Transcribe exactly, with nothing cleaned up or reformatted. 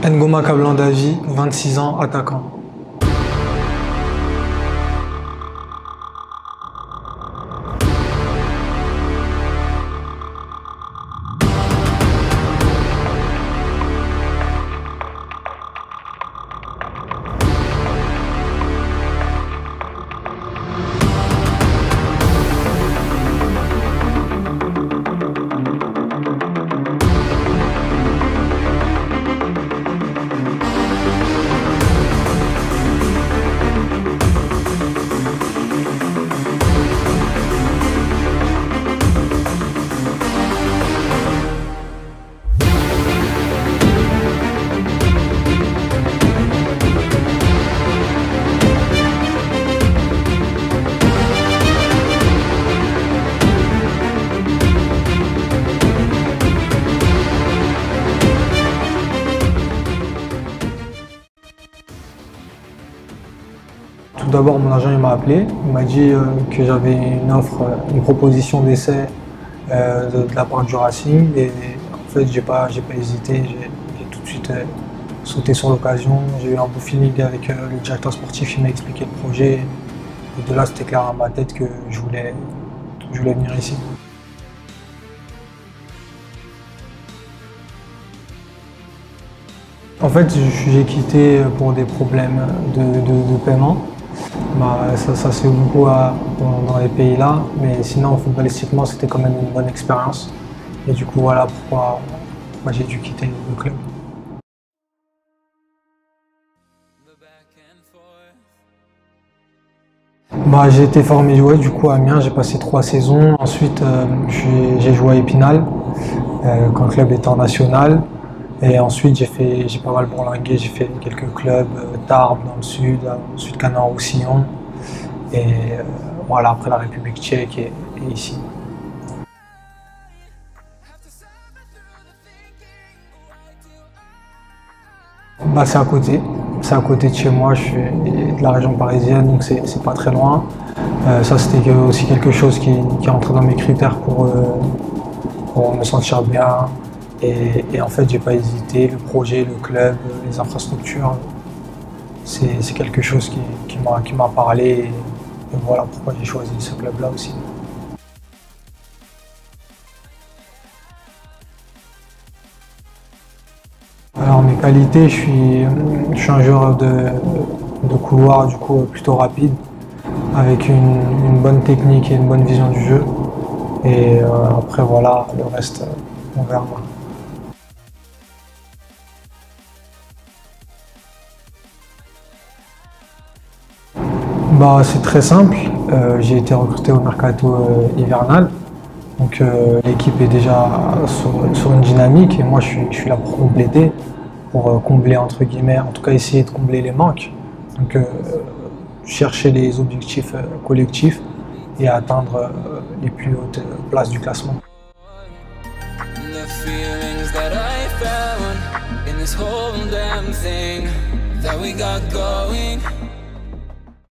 Ngoma Kablandaji, vingt-six ans, attaquant. Tout d'abord, mon agent il m'a appelé, il m'a dit euh, que j'avais une offre, une proposition d'essai euh, de, de la part du Racing et en fait j'ai pas, j'ai pas hésité, j'ai tout de suite euh, sauté sur l'occasion. J'ai eu un beau feeling avec euh, le directeur sportif, il m'a expliqué le projet et de là c'était clair dans ma tête que je voulais, je voulais venir ici. En fait, j'ai quitté pour des problèmes de, de, de paiement. Bah, ça, ça se fait beaucoup à, dans, dans les pays là, mais sinon footballistiquement c'était quand même une bonne expérience. Et du coup voilà pourquoi, pourquoi j'ai dû quitter le club. Bah, j'ai été formé ouais, du coup à Amiens, j'ai passé trois saisons. Ensuite euh, j'ai joué à Épinal euh, quand le club était en national. Et ensuite, j'ai fait, j'ai pas mal bourlingué, j'ai fait quelques clubs, euh, Tarbes dans le sud, ensuite Cannes-en-Roussillon, et euh, voilà, après la République tchèque et, et ici. Bah, c'est à côté, c'est à côté de chez moi, je suis de la région parisienne, donc c'est pas très loin. Euh, ça, c'était aussi quelque chose qui, qui est entré dans mes critères pour, euh, pour me sentir bien. Et, et en fait, j'ai pas hésité, le projet, le club, les infrastructures, c'est quelque chose qui, qui m'a parlé et, et voilà pourquoi j'ai choisi ce club-là aussi. Alors mes qualités, je suis, je suis un joueur de, de couloir du coup plutôt rapide, avec une, une bonne technique et une bonne vision du jeu. Et euh, après voilà, le reste, on verra. Bah, c'est très simple, euh, j'ai été recruté au mercato euh, hivernal, donc euh, l'équipe est déjà sur, sur une dynamique et moi je suis, je suis là pour compléter, pour euh, combler entre guillemets, en tout cas essayer de combler les manques, donc euh, chercher les objectifs euh, collectifs et atteindre euh, les plus hautes euh, places du classement. That we got going.